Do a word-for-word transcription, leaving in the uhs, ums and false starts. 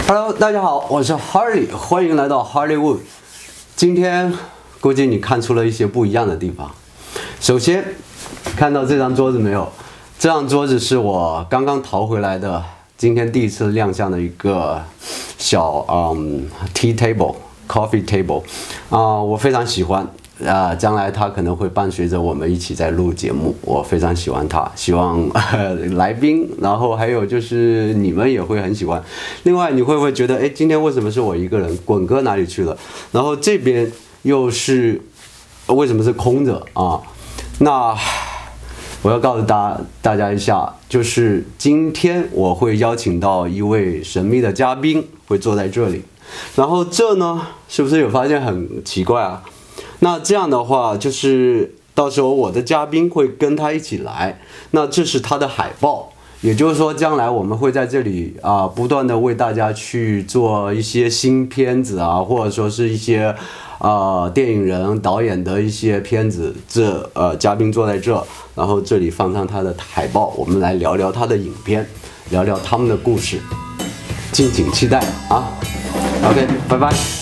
Hello， 大家好，我是 Harley， 欢迎来到 Hollywood。今天估计你看出了一些不一样的地方。首先，看到这张桌子没有？这张桌子是我刚刚淘回来的，今天第一次亮相的一个小嗯 tea table、coffee table 啊、呃，我非常喜欢。啊、呃，将来它可能会伴随着我们一起在录节目，我非常喜欢它，希望、呃、来宾，然后还有就是你们也会很喜欢。另外，你会不会觉得，哎，今天为什么是我一个人？滚哥哪里去了？然后这边又是为什么是空着啊？那我要告诉大大家一下，就是今天我会邀请到一位神秘的嘉宾，会坐在这里。然后这呢，是不是有发现很奇怪啊？那这样的话，就是到时候我的嘉宾会跟他一起来，那这是他的海报，也就是说，将来我们会在这里啊、呃，不断的为大家去做一些新片子啊，或者说是一些呃电影人、导演的一些片子，这呃嘉宾坐在这，然后这里放上他的海报，我们来聊聊他的影片，聊聊他们的故事，敬请期待啊 ！OK， 拜拜。